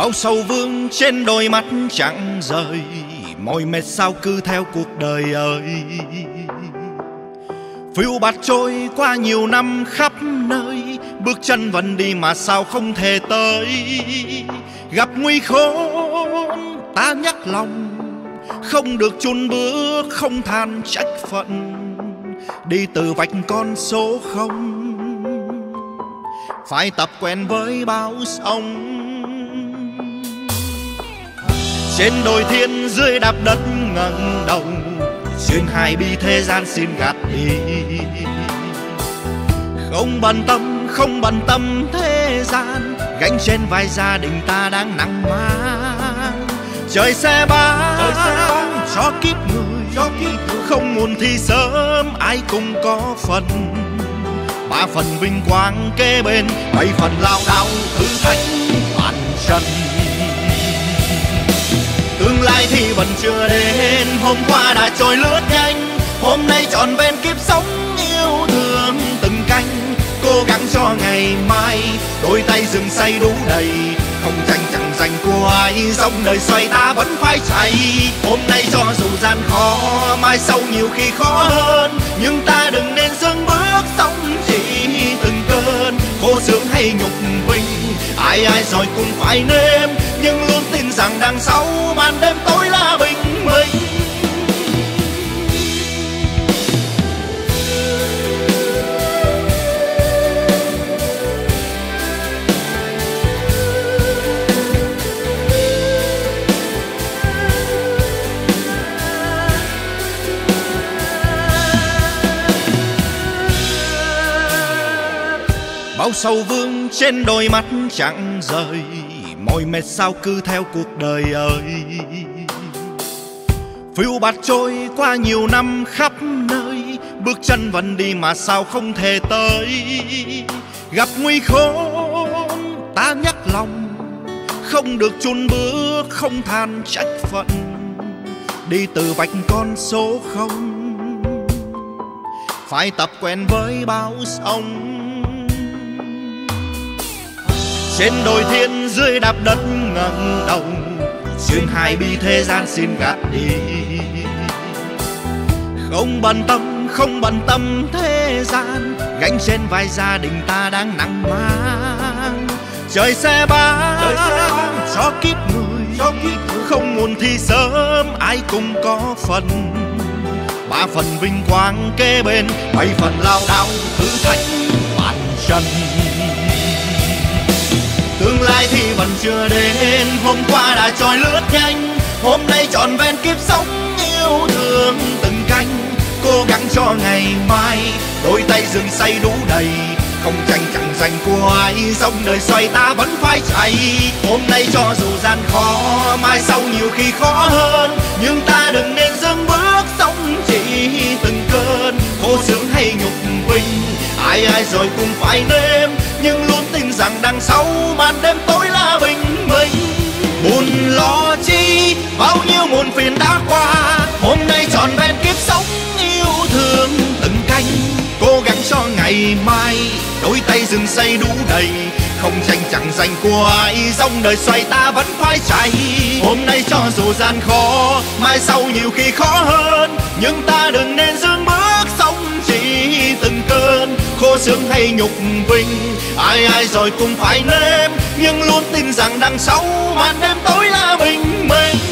Bao sầu vương trên đôi mắt chẳng rời, mỏi mệt sao cứ theo cuộc đời ơi. Phiêu bạt trôi qua nhiều năm khắp nơi, bước chân vẫn đi mà sao không thể tới. Gặp nguy khốn ta nhắc lòng, không được chùn bước, không than trách phận. Đi từ vạch con số không, phải tập quen với bão sóng. Trên đồi thiên dưới đạp đất ngẩng đầu, xuyên hai bi thế gian xin gạt đi. Không bận tâm thế gian, gánh trên vai gia đình ta đang nặng mang. Trời sẽ ban cho kiếp người, không muộn thì sớm ai cũng có phần. 3 phần vinh quang kế bên, 7 phần lao đao thử thách bàn chân. Tương lai thì vẫn chưa đến, hôm qua đã trôi lướt nhanh. Hôm nay trọn vẹn kiếp sống yêu thương từng canh. Cố gắng cho ngày mai, đôi tay rừng say đủ đầy. Không tranh chẳng giành của ai, dòng đời xoay ta vẫn phải chạy. Hôm nay cho dù gian khó, mai sau nhiều khi khó hơn. Nhưng ta đừng nên dừng bước, sống chỉ từng cơn. Khổ sướng hay nhục vinh, ai rồi cũng phải nếm. Nhưng luôn tin rằng đằng sau màn đêm tối là bình minh. Bao sầu vương trên đôi mắt chẳng rời, mỏi mệt sao cứ theo cuộc đời ơi. Phiêu bạt trôi qua nhiều năm khắp nơi, bước chân vẫn đi mà sao không thể tới. Gặp nguy khốn ta nhắc lòng, không được chùn bước, không than trách phận. Đi từ vạch con số không, phải tập quen với bão sóng. Trên đồi thiên dưới đạp đất ngẩng đầu, xuyên hai bi thế gian xin gạt đi. Không bận tâm thế gian, gánh trên vai gia đình ta đang nặng mang. Trời sẽ ban cho kiếp người, không muộn thì sớm ai cũng có phần. 3 phần vinh quang kế bên, 7 phần lao đao thử thách bàn chân. Tương lai thì vẫn chưa đến, hôm qua đã trôi lướt nhanh. Hôm nay trọn vẹn kiếp sống yêu thương từng canh. Cố gắng cho ngày mai, đôi tay rừng say đủ đầy. Không tranh chẳng giành của ai, dòng đời xoay ta vẫn phải chạy. Hôm nay cho dù gian khó, mai sau nhiều khi khó hơn. Nhưng ta đừng nên dừng bước, sống chỉ từng cơn. Khổ sướng hay nhục vinh, ai rồi cũng phải nếm. Nhưng luôn tin rằng đằng sau màn đêm tối là bình minh. Buồn lo chi, bao nhiêu muộn phiền đã qua. Hôm nay trọn vẹn kiếp sống yêu thương từng canh. Cố gắng cho ngày mai, đôi tay rừng say đủ đầy. Không tranh chẳng giành của ai, dòng đời xoay ta vẫn phải chạy. Hôm nay cho dù gian khó, mai sau nhiều khi khó hơn. Nhưng ta đừng nên dừng bước, sống chỉ từng cơn. Khổ sướng hay nhục vinh, ai rồi cũng phải nếm. Nhưng luôn tin rằng đằng sau màn đêm tối là bình minh.